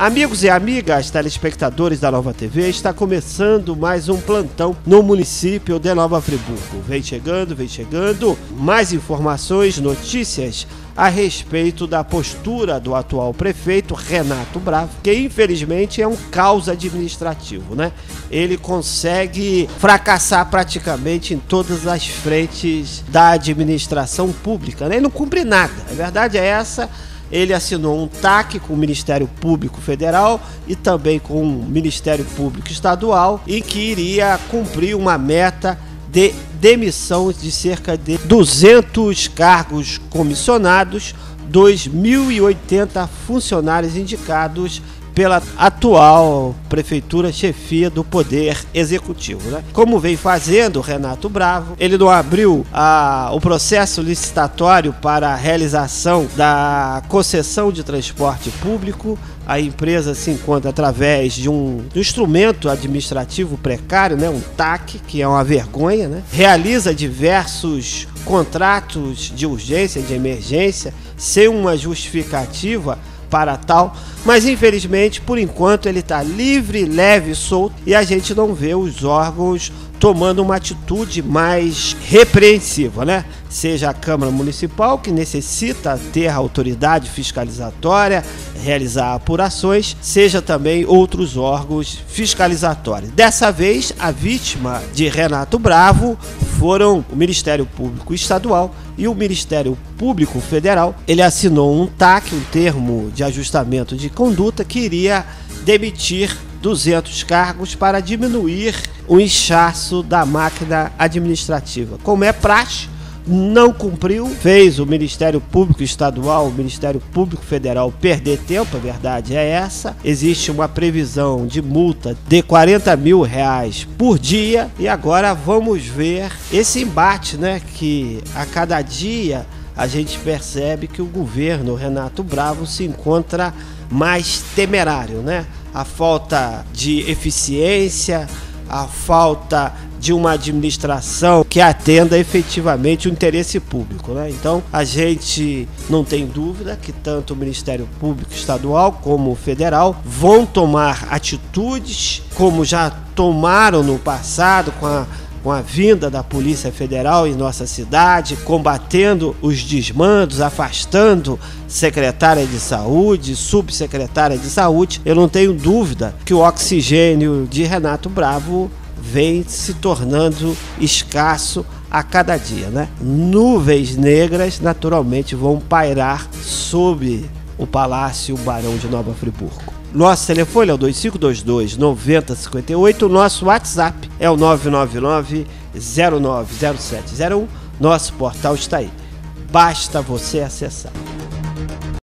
Amigos e amigas, telespectadores da Nova TV, está começando mais um plantão no município de Nova Friburgo. Vem chegando, mais informações, notícias a respeito da postura do atual prefeito Renato Bravo, que infelizmente é um caos administrativo, né? Ele consegue fracassar praticamente em todas as frentes da administração pública, né? Ele não cumpre nada, a verdade é essa. Ele assinou um TAC com o Ministério Público Federal e também com o Ministério Público Estadual, em que iria cumprir uma meta de demissão de cerca de 200 cargos comissionados, 2.080 funcionários indicados pela atual prefeitura chefia do Poder Executivo, né? Como vem fazendo o Renato Bravo, ele não abriu o processo licitatório para a realização da concessão de transporte público. A empresa se encontra através de um instrumento administrativo precário, né? Um TAC, que é uma vergonha, né? Realiza diversos contratos de urgência, de emergência, sem uma justificativa para tal, mas infelizmente por enquanto ele está livre, leve, solto, e a gente não vê os órgãos tomando uma atitude mais repreensiva, né? Seja a Câmara Municipal, que necessita ter a autoridade fiscalizatória, realizar apurações, seja também outros órgãos fiscalizatórios. Dessa vez, a vítima de Renato Bravo foram o Ministério Público Estadual e o Ministério Público Federal. Ele assinou um TAC, um termo de ajustamento de conduta, que iria demitir 200 cargos para diminuir o inchaço da máquina administrativa. Como é praxe, não cumpriu, fez o Ministério Público Estadual, o Ministério Público Federal perder tempo, a verdade é essa. Existe uma previsão de multa de R$40 mil por dia, e agora vamos ver esse embate, né? Que a cada dia a gente percebe que o governo Renato Bravo se encontra mais temerário, né? A falta de eficiência, a falta de uma administração que atenda efetivamente o interesse público, né? Então, a gente não tem dúvida que tanto o Ministério Público Estadual como o Federal vão tomar atitudes, como já tomaram no passado com a vinda da Polícia Federal em nossa cidade, combatendo os desmandos, afastando secretária de saúde, subsecretária de saúde. Eu não tenho dúvida que o oxigênio de Renato Bravo vem se tornando escasso a cada dia, né? Nuvens negras naturalmente vão pairar sobre o Palácio Barão de Nova Friburgo. Nosso telefone é o 2522-9058, nosso WhatsApp é o 999-090701, nosso portal está aí, basta você acessar.